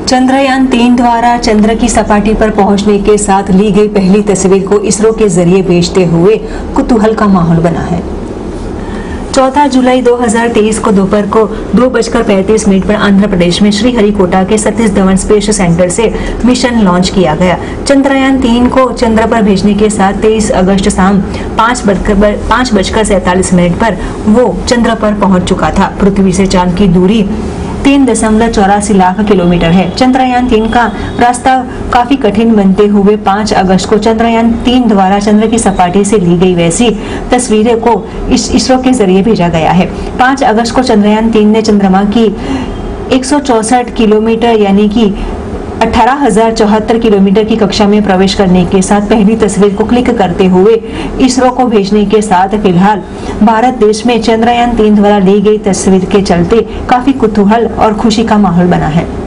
चंद्रयान-3 द्वारा चंद्र की सपाटी पर पहुंचने के साथ ली गई पहली तस्वीर को इसरो के जरिए भेजते हुए कुतूहल का माहौल बना है। 14 जुलाई 2023 को दोपहर को 2:35 पर आंध्र प्रदेश में श्रीहरिकोटा के सतीश धवन स्पेस सेंटर से मिशन लॉन्च किया गया। चंद्रयान-3 को चंद्र पर भेजने के साथ 23 अगस्त शाम 5:47 पर वो चंद्र पर पहुंच चुका था। पृथ्वी से चांद की दूरी 3.84 लाख किलोमीटर है। चंद्रयान-3 का रास्ता काफी कठिन बनते हुए 5 अगस्त को चंद्रयान-3 द्वारा चंद्र की सपाटी से ली गई वैसी तस्वीरें को इसरो के जरिए भेजा गया है। 5 अगस्त को चंद्रयान-3 ने चंद्रमा की 164 किलोमीटर यानी कि 18,074 किलोमीटर की कक्षा में प्रवेश करने के साथ पहली तस्वीर को क्लिक करते हुए इसरो को भेजने के साथ फिलहाल भारत देश में चंद्रयान-3 द्वारा ली गई तस्वीर के चलते काफी कुतूहल और खुशी का माहौल बना है।